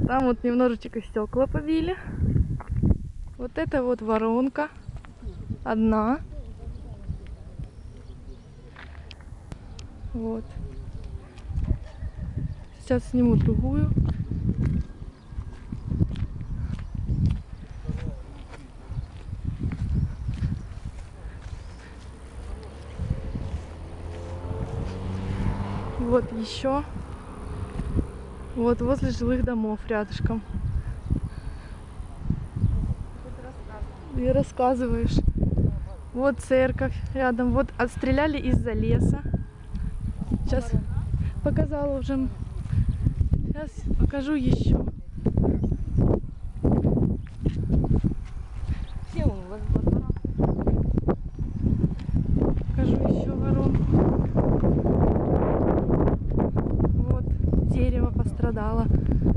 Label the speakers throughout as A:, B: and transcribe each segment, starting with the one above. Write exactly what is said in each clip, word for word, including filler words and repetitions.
A: Там вот немножечко стекла побили. Вот это вот воронка. Одна. Вот. Сейчас сниму другую. Вот еще. Вот возле жилых домов рядышком. И рассказываешь. Вот церковь рядом. Вот отстреляли из-за леса. Сейчас показала уже. Сейчас покажу еще. Покажу еще воронку. Вот дерево пострадало.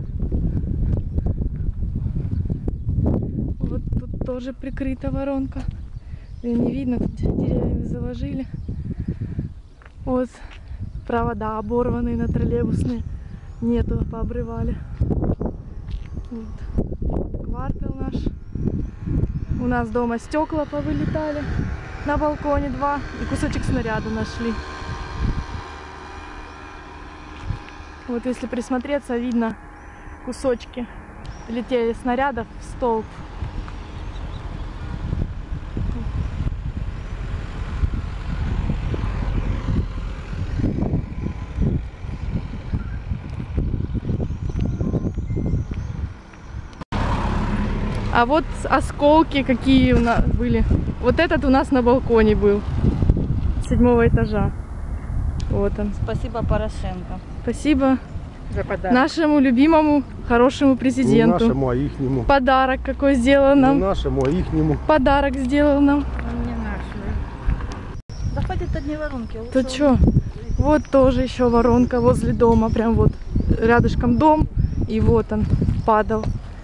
A: Вот тут тоже прикрыта воронка. Ее не видно, тут деревьями заложили. Вот провода оборванные на троллейбусные. Нету, пообрывали. Вот. Квартал наш. У нас дома стекла повылетали. На балконе два. И кусочек снаряда нашли. Вот если присмотреться, видно кусочки летели снарядов в столб. А вот осколки какие у нас были. Вот этот у нас на балконе был. Седьмого этажа. Вот он.
B: Спасибо Порошенко.
A: Спасибо
B: за подарок.
A: Нашему любимому, хорошему президенту.
C: Не нашему, а ихнему.
A: Подарок какой сделал нам.
C: Не нашему, а ихнему.
A: Подарок сделал нам.
B: Он не наш. Да хватит одни воронки.
A: То что? Вот тоже еще воронка возле дома. Прям вот рядышком дом. И вот он падал.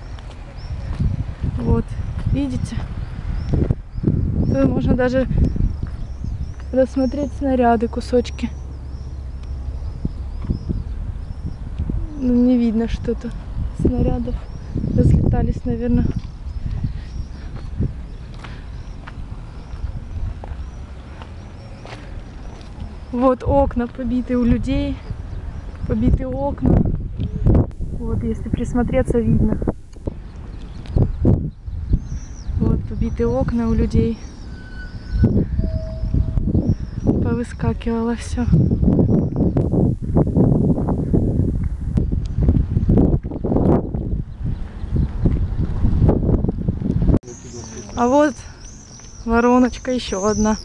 A: Вот, видите? Тут можно даже рассмотреть снаряды, кусочки. Ну, не видно что-то. Снарядов разлетались, наверное. Вот окна побиты у людей. Побиты окна. Вот, если присмотреться, видно. Вот побитые окна у людей. Повыскакивало все. А вот вороночка еще одна.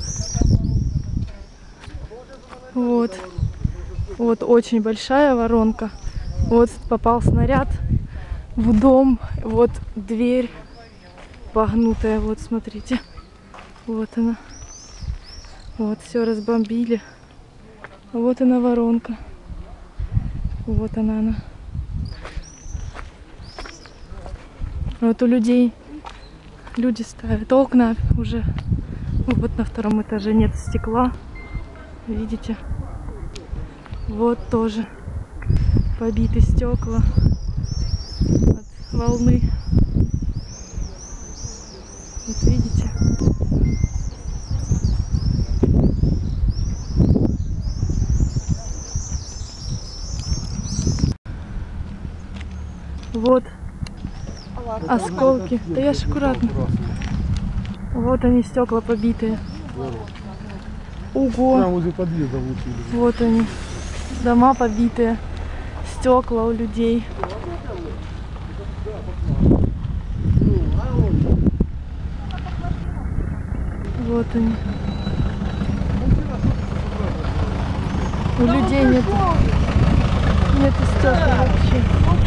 A: Вот. Вот очень большая воронка. Вот попал снаряд в дом. Вот дверь погнутая, вот смотрите, вот она, вот все разбомбили, вот она воронка, вот она она. Вот у людей люди ставят окна уже, вот на втором этаже нет стекла, видите, вот тоже побиты стекла от волны. Вот видите? Вот осколки. Да я ж аккуратно. Вот они, стекла побитые. Ого! Вот они. Дома побитые. Стекла у людей. Вот они. У людей нет, нет стекла вообще.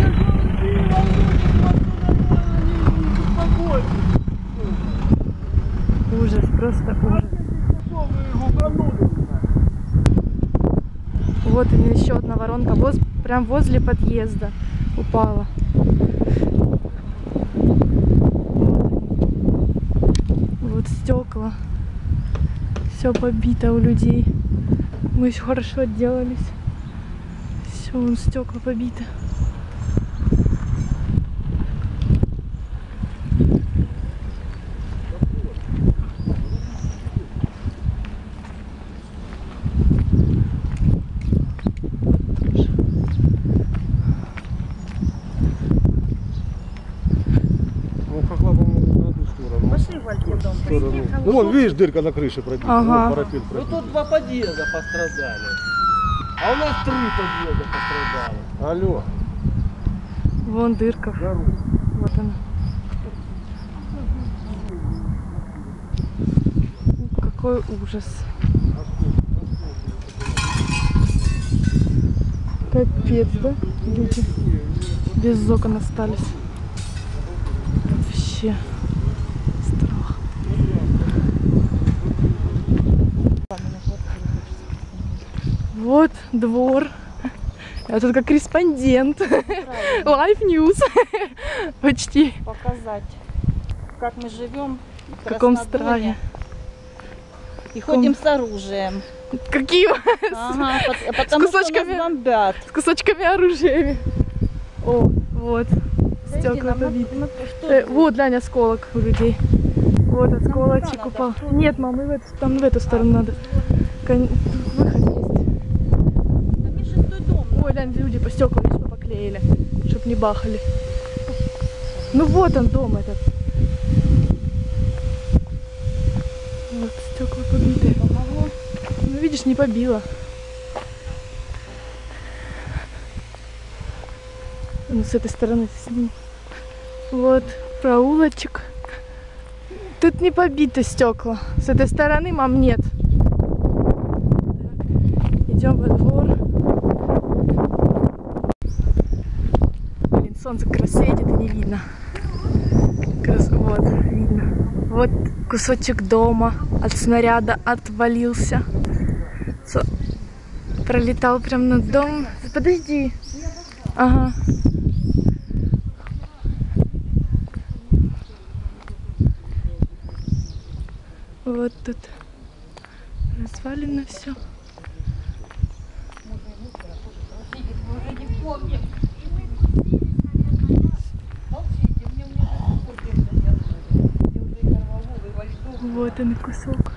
A: Ужас, просто ужас. Вот у меня еще одна воронка, воз, прям возле подъезда упала. Вот стекла. Все побито у людей. Мы еще хорошо отделались. Все, вон стекла побиты.
C: сторону. Ну вон, видишь, дырка на крыше пробита.
A: Ага.
C: Вон парапет
D: Ну
C: пробит.
D: тут два подъезда пострадали. А у нас три подъезда пострадало.
C: Алло.
A: Вон дырка.
C: Здорово.
A: Вот она. Какой ужас. Капец, да? Люди без окон остались. Вообще страх. Вот двор. Я тут как корреспондент. Live News. Почти.
B: Показать, как мы живем
A: В каком стране.
B: и ходим с оружием.
A: Какие?
B: Ага, пот- потому что
A: кусочками.
B: нас бомбят.
A: С кусочками оружия. О, вот.
B: Зайди,
A: Стекла
B: нам
A: побиты.
B: на- на- что
A: Э,
B: тут?
A: вот, глянь, осколок у людей. Вот осколочек
B: туда
A: упал.
B: надо, что?
A: Нет, мам, и в эту, там в эту сторону надо. Кон- Выход есть.
B: Да мне шестой дом.
A: Ой, глянь, люди по стеклам видишь, поклеили, чтоб не бахали. Ну вот он дом этот. Вот стекла побиты.
B: Помогло.
A: Ну видишь, не побило. Ну с этой стороны сниму. Вот проулочек. Тут не побиты стекла. С этой стороны, мам, нет. Так, идем во двор. Блин, солнце как раз светит и не видно. Как раз, вот, видно. Вот кусочек дома от снаряда отвалился. Со- Пролетал прям над домом. Подожди. Ага. Вот тут развалено все. Вот он и кусок.